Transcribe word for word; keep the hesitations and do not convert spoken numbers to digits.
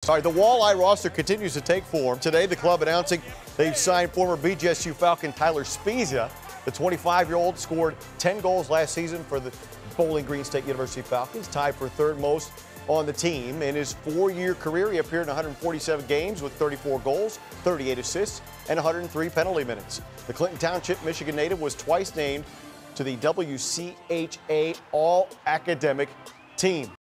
All right, the Walleye roster continues to take form. Today, the club announcing they've signed former B G S U Falcon Tyler Spezia. The twenty-five-year-old scored ten goals last season for the Bowling Green State University Falcons, tied for third most on the team. In his four-year career, he appeared in one hundred forty-seven games with thirty-four goals, thirty-eight assists, and one hundred three penalty minutes. The Clinton Township, Michigan native was twice named to the W C H A All-Academic Team.